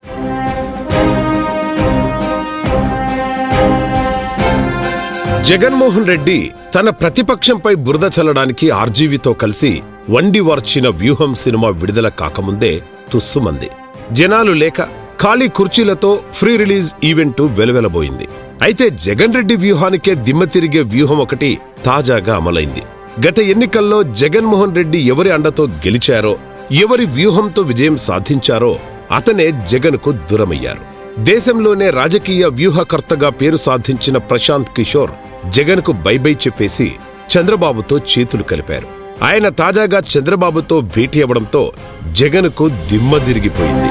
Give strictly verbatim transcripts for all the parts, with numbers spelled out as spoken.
జగన్మోహన్ రెడ్డి తన ప్రతిపక్షంపై బురద చల్లడానికి ఆర్జీవీతో కలిసి వండి వార్చిన వ్యూహం సినిమా విడుదల కాకముందే తుస్సుమంది. జనాలు లేక ఖాళీ కుర్చీలతో ఫ్రీ రిలీజ్ ఈవెంటు వెలువెలబోయింది. అయితే జగన్ రెడ్డి వ్యూహానికే దిమ్మ తిరిగే వ్యూహం ఒకటి తాజాగా అమలైంది. గత ఎన్నికల్లో జగన్మోహన్ రెడ్డి ఎవరి అండతో గెలిచారో, ఎవరి వ్యూహంతో విజయం సాధించారో అతనే జగన్కు దూరమయ్యారు. దేశంలోనే రాజకీయ వ్యూహకర్తగా పేరు సాధించిన ప్రశాంత్ కిషోర్ జగన్కు బైబై చెప్పేసి చంద్రబాబుతో చేతులు కలిపారు. ఆయన తాజాగా చంద్రబాబుతో భేటీ అవ్వడంతో జగన్కు దిమ్మ తిరిగిపోయింది.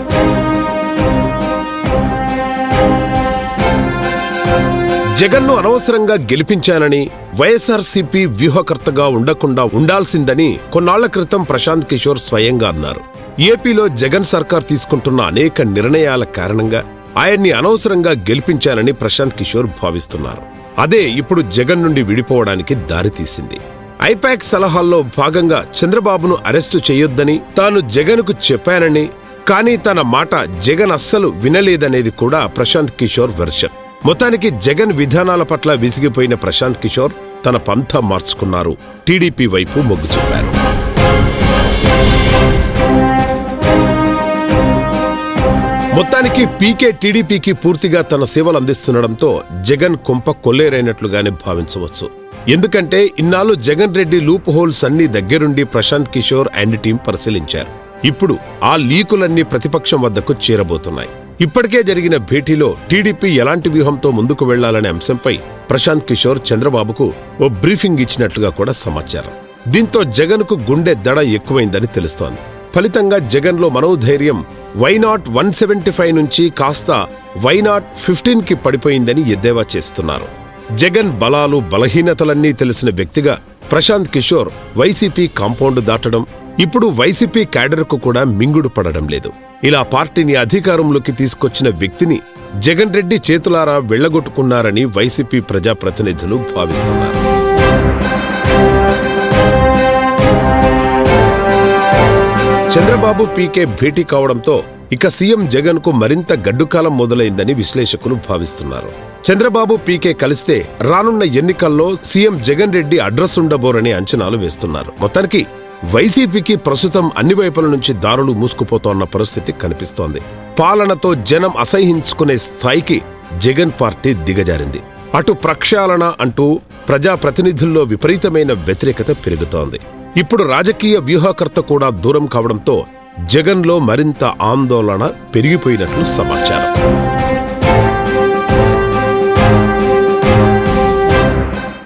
జగన్ను అనవసరంగా గెలిపించానని, వైఎస్ఆర్సీపీ వ్యూహకర్తగా ఉండకుండా ఉండాల్సిందని కొన్నాళ్ల క్రితం ప్రశాంత్ కిషోర్ స్వయంగా అన్నారు. ఏపీలో జగన్ సర్కార్ తీసుకుంటున్న అనేక నిర్ణయాల కారణంగా ఆయన్ని అనవసరంగా గెలిపించానని ప్రశాంత్ కిషోర్ భావిస్తున్నారు. అదే ఇప్పుడు జగన్ నుండి విడిపోవడానికి దారితీసింది. ఐపాక్ సలహాల్లో భాగంగా చంద్రబాబును అరెస్టు చేయొద్దని తాను జగన్కు చెప్పానని, కానీ తన మాట జగన్ అస్సలు వినలేదనేది కూడా ప్రశాంత్ కిషోర్ వెర్షన్. మొత్తానికి జగన్ విధానాల పట్ల విసిగిపోయిన ప్రశాంత్ కిషోర్ తన పంథా మార్చుకున్నారు. టీడీపీ వైపు మొగ్గు చూపారు. మొత్తానికి పీకే టీడీపీకి పూర్తిగా తన సేవలు అందిస్తుండడంతో జగన్ కొంప కొల్లేరైనట్లుగానే భావించవచ్చు. ఎందుకంటే ఇన్నాళ్ళు జగన్ రెడ్డి లూప్ హోల్స్ అన్ని దగ్గరుండి ప్రశాంత్ కిషోర్ అండ్ టీం పరిశీలించారు. ఇప్పుడు ఆ లీకులన్నీ ప్రతిపక్షం వద్దకు చేరబోతున్నాయి. ఇప్పటికే జరిగిన భేటీలో టీడీపీ ఎలాంటి వ్యూహంతో ముందుకు వెళ్లాలనే అంశంపై ప్రశాంత్ కిషోర్ చంద్రబాబుకు ఓ బ్రీఫింగ్ ఇచ్చినట్లుగా కూడా సమాచారం. దీంతో జగన్కు గుండె దడ ఎక్కువైందని తెలుస్తోంది. ఫలితంగా జగన్లో మనోధైర్యం వైనాట్ వన్ సెవెంటీ ఫైవ్ నుంచి కాస్త వైనాట్ ఫిఫ్టీన్ కి పడిపోయిందని ఎద్దేవా చేస్తున్నారు. జగన్ బలాలు బలహీనతలన్నీ తెలిసిన వ్యక్తిగా ప్రశాంత్ కిషోర్ వైసీపీ కాంపౌండ్ దాటడం ఇప్పుడు వైసీపీ క్యాడర్కు కూడా మింగుడు పడడం లేదు. ఇలా పార్టీని అధికారంలోకి తీసుకొచ్చిన వ్యక్తిని జగన్ రెడ్డి చేతులారా వెళ్లగొట్టుకున్నారని వైసీపీ ప్రజాప్రతినిధులు భావిస్తున్నారు. చంద్రబాబు పీకే భేటీ కావడంతో ఇక సీఎం జగన్ కు మరింత గడ్డుకాలం మొదలైందని విశ్లేషకులు భావిస్తున్నారు. చంద్రబాబు పీకే కలిస్తే రానున్న ఎన్నికల్లో సీఎం జగన్ రెడ్డి అడ్రస్ ఉండబోరని అంచనాలు వేస్తున్నారు. మొత్తానికి వైసీపీకి ప్రస్తుతం అన్ని వైపుల నుంచి దారులు మూసుకుపోతోన్న పరిస్థితి కనిపిస్తోంది. పాలనతో జనం అసహ్యించుకునే స్థాయికి జగన్ పార్టీ దిగజారింది. అటు ప్రక్షాళన అంటూ ప్రజాప్రతినిధుల్లో విపరీతమైన వ్యతిరేకత పెరుగుతోంది. ఇప్పుడు రాజకీయ వ్యూహకర్త కూడా దూరం కావడంతో జగన్లో మరింత ఆందోళన పెరిగిపోయినట్లు సమాచారం.